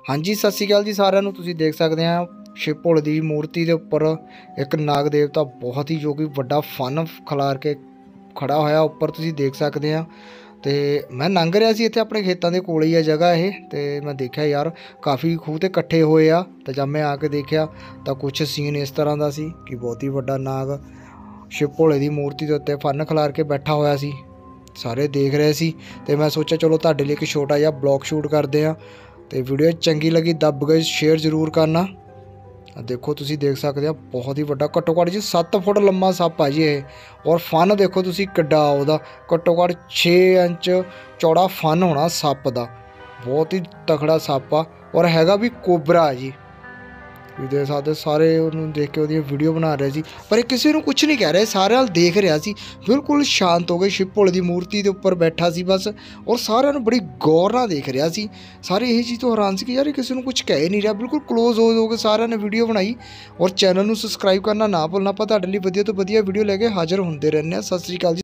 हाँ जी, सत श्री अकाल जी सारिਆਂ ਨੂੰ। ਤੁਸੀਂ देख सकते हैं शिव भोले की मूर्ति के उपर एक नाग देवता बहुत ही जो कि बड़ा फन खिलार के खड़ा होया उपर तुसीं देख सकते हैं। तो मैं लंघ रहा सी इत्थे अपने खेतों के कोल ही है जगह ये, तो मैं देखा यार काफ़ी खूह ते इकट्ठे होए आ। तो जब मैं आके देखा तो कुछ सीन इस तरह का सी कि बहुत ही बड़ा नाग शिव भोले की मूर्ति के उत्ते फन खिलार के बैठा होया सी। सारे देख रहे सी तो मैं सोचा चलो तुहाडे लिए एक छोटा जिहा ब्लॉग शूट करते हैं। तो वीडियो चंगी लगी दब गई शेयर जरूर करना। देखो तुसी देख सकते हो बहुत ही बड़ा घट्टो घट्ट जी 7 फुट लंबा सप है जी ये। और फन देखो तुसी किड्डा ओहदा घट्टो घट्ट 6 इंच चौड़ा फन होना सप का। बहुत ही तगड़ा सप आ और हैगा भी कोबरा है जी। देख सकते सारे उन्होंने देख के वो वीडियो बना रहे सी पर किसी को कुछ नहीं कह रहे, सारे हाल देख रहा सी बिल्कुल शांत हो गए। शिव भोले की मूर्ति के उपर बैठा सी बस और सारे बड़ी गौर नाल देख रहा सी। सारे यही चीज़ तो हैरान सी कि यार किसी को कुछ कह ही नहीं रहा, बिल्कुल क्लोज हो गए सारे ने वीडियो बनाई। और चैनल को सबसक्राइब करना ना भूलना। आप तुहाडे लई वधिया तो वधिया वीडियो लैके हाजिर होंदे रहने। सत श्री अकाल जी।